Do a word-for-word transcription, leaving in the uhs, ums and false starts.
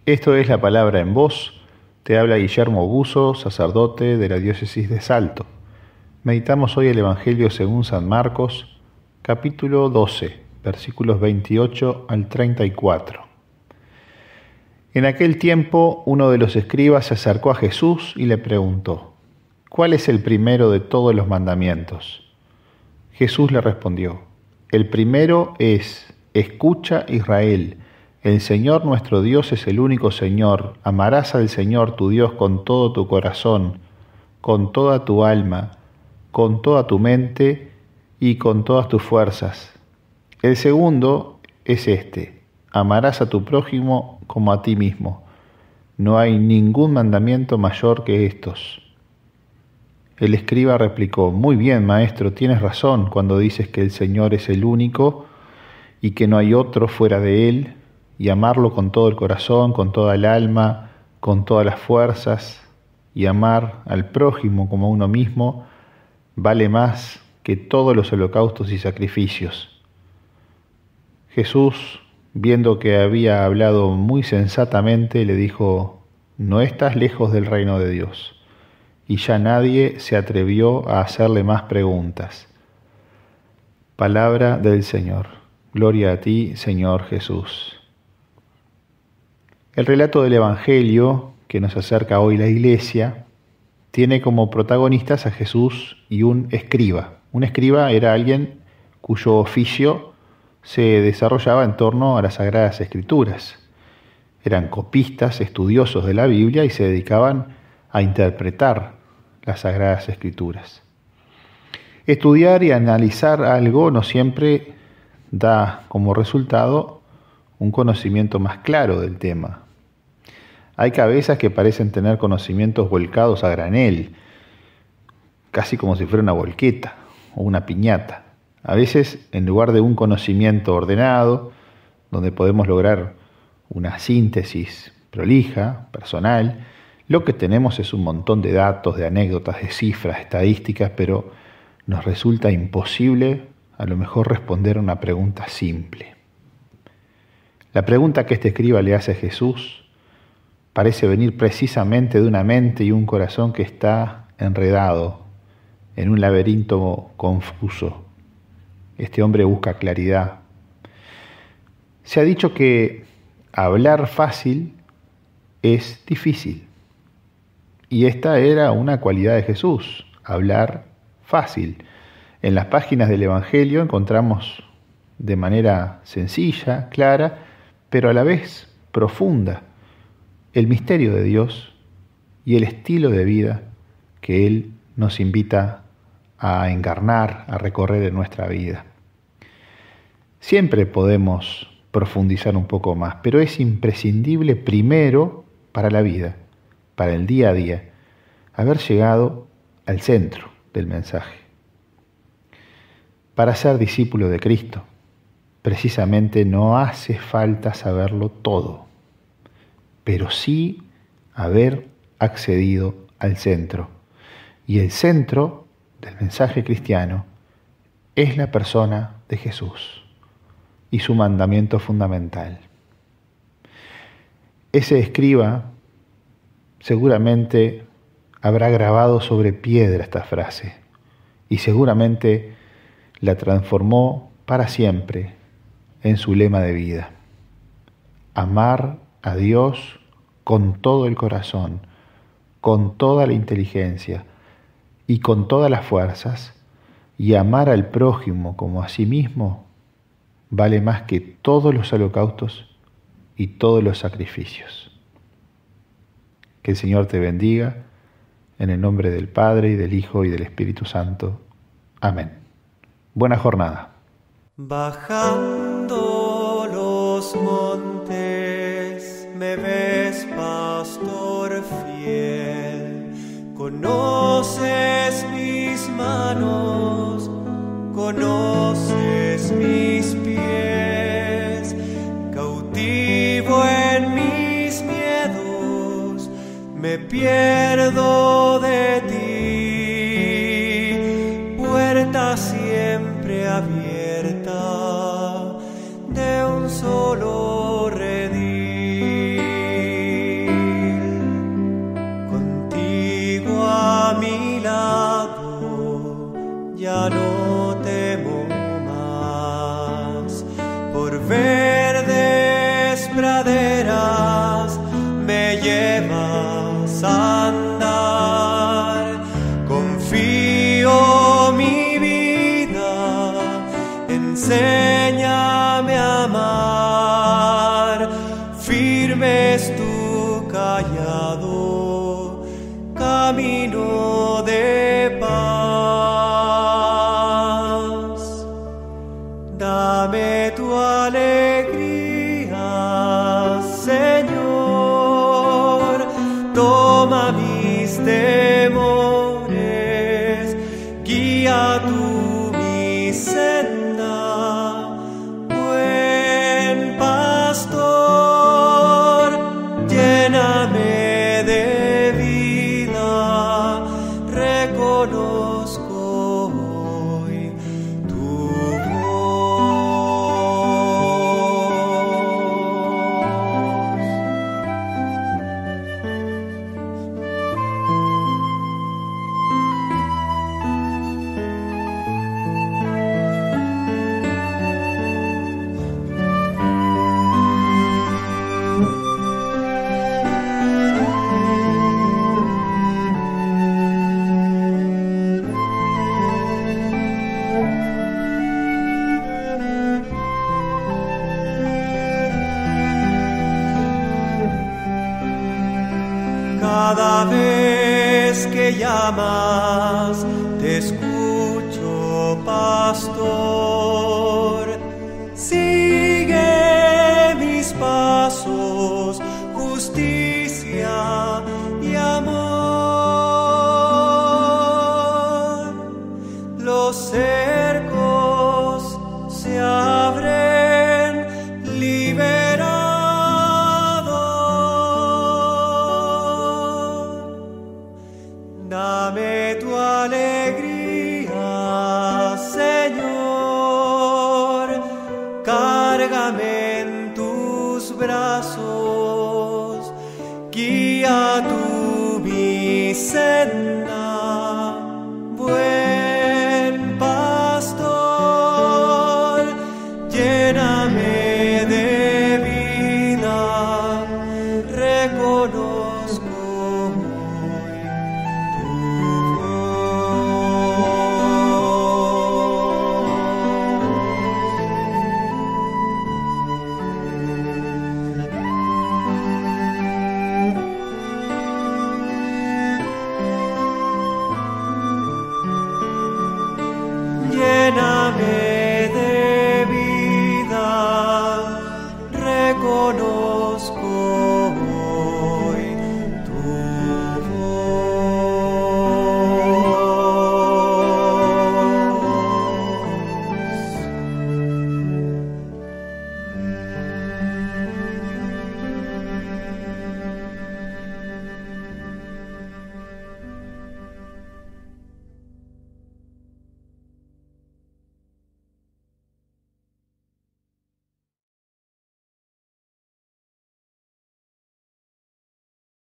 Esto es La Palabra en Voz. Te habla Guillermo Buzo, sacerdote de la diócesis de Salto. Meditamos hoy el Evangelio según San Marcos, capítulo doce, versículos veintiocho al treinta y cuatro. En aquel tiempo, uno de los escribas se acercó a Jesús y le preguntó: ¿cuál es el primero de todos los mandamientos? Jesús le respondió: el primero es: escucha, Israel, el Señor nuestro Dios es el único Señor. Amarás al Señor tu Dios con todo tu corazón, con toda tu alma, con toda tu mente y con todas tus fuerzas. El segundo es este: amarás a tu prójimo como a ti mismo. No hay ningún mandamiento mayor que estos. El escriba replicó: muy bien, maestro, tienes razón cuando dices que el Señor es el único y que no hay otro fuera de Él, y amarlo con todo el corazón, con toda el alma, con todas las fuerzas, y amar al prójimo como a uno mismo, vale más que todos los holocaustos y sacrificios. Jesús, viendo que había hablado muy sensatamente, le dijo: no estás lejos del reino de Dios. Y ya nadie se atrevió a hacerle más preguntas. Palabra del Señor. Gloria a ti, Señor Jesús. El relato del Evangelio que nos acerca hoy la Iglesia tiene como protagonistas a Jesús y un escriba. Un escriba era alguien cuyo oficio se desarrollaba en torno a las Sagradas Escrituras. Eran copistas, estudiosos de la Biblia y se dedicaban a interpretar las Sagradas Escrituras. Estudiar y analizar algo no siempre da como resultado un conocimiento más claro del tema. Hay cabezas que parecen tener conocimientos volcados a granel, casi como si fuera una volqueta o una piñata. A veces, en lugar de un conocimiento ordenado, donde podemos lograr una síntesis prolija, personal, lo que tenemos es un montón de datos, de anécdotas, de cifras, estadísticas, pero nos resulta imposible a lo mejor responder a una pregunta simple. La pregunta que este escriba le hace a Jesús parece venir precisamente de una mente y un corazón que está enredado en un laberinto confuso. Este hombre busca claridad. Se ha dicho que hablar fácil es difícil. Y esta era una cualidad de Jesús, hablar fácil. En las páginas del Evangelio encontramos de manera sencilla, clara, pero a la vez profunda, el misterio de Dios y el estilo de vida que Él nos invita a encarnar, a recorrer en nuestra vida. Siempre podemos profundizar un poco más, pero es imprescindible primero para la vida, para el día a día, haber llegado al centro del mensaje. Para ser discípulo de Cristo, precisamente no hace falta saberlo todo, pero sí haber accedido al centro. Y el centro del mensaje cristiano es la persona de Jesús y su mandamiento fundamental. Ese escriba seguramente habrá grabado sobre piedra esta frase y seguramente la transformó para siempre en su lema de vida: amar a Dios con todo el corazón, con toda la inteligencia y con todas las fuerzas, y amar al prójimo como a sí mismo vale más que todos los holocaustos y todos los sacrificios. Que el Señor te bendiga, en el nombre del Padre, y del Hijo, y del Espíritu Santo. Amén. Buena jornada. Bajando los montes, me ves, pastor fiel. Conoces mis manos, conoces mis pies. Cautivo en mis miedos, me pierdo de ti. Puerta siempre abierta de un solo redil. veras me llevas a andar. Confío mi vida, enséñame a amar. Firme es tu callado, camino de paz. Dame tu alegría, Señor, toma mis temores, guía tú mi senda, buen pastor, lléname de vida, reconozco hoy tu Cada vez que llamas, te escucho, pastor. Sigue mis pasos, justicia y amor. Los cercos se abren, liberados. Dame tu alegría, Señor, cárgame en tus brazos, guía tú mi senda.